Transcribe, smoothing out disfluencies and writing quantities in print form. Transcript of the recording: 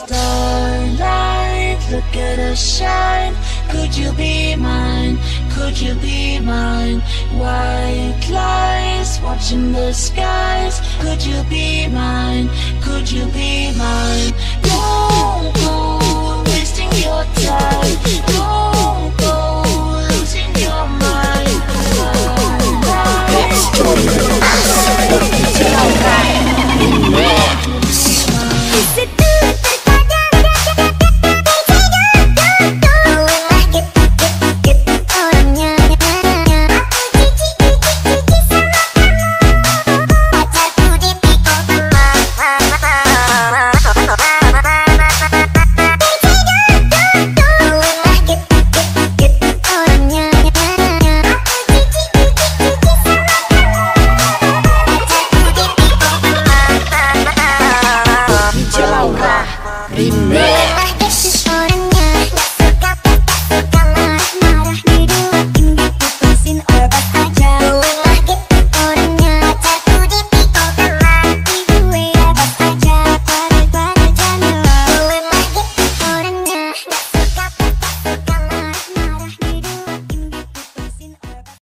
Starlight, look at us shine. Could you be mine? Could you be mine? White lies watching the skies. Could you be mine?